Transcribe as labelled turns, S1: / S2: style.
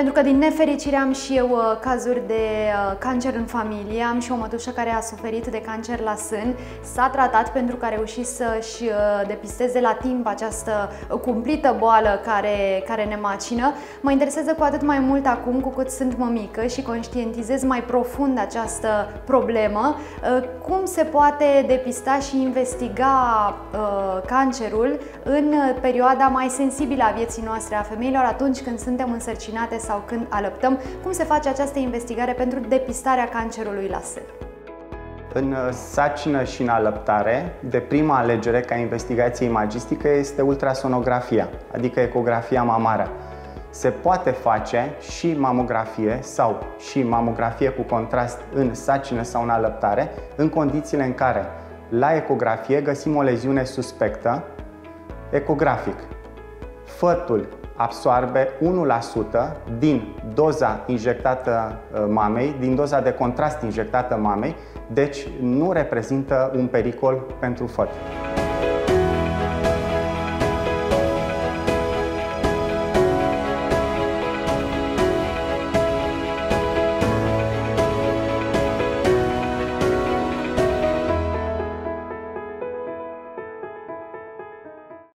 S1: Pentru că din nefericire am și eu cazuri de cancer în familie. Am și o mătușă care a suferit de cancer la sân. S-a tratat pentru că a reușit să-și depisteze la timp această cumplită boală care ne macină. Mă interesează cu atât mai mult acum cu cât sunt mămică și conștientizez mai profund această problemă. Cum se poate depista și investiga cancerul în perioada mai sensibilă a vieții noastre, a femeilor, atunci când suntem însărcinate sau când alăptăm? Cum se face această investigare pentru depistarea cancerului la sân?
S2: În sarcină și în alăptare, de prima alegere ca investigație imagistică este ultrasonografia, adică ecografia mamară. Se poate face și mamografie sau și mamografie cu contrast în sarcină sau în alăptare, în condițiile în care la ecografie găsim o leziune suspectă ecografic. Fătul absorbe 1% din doza injectată mamei, din doza de contrast injectată mamei, deci nu reprezintă un pericol pentru făt.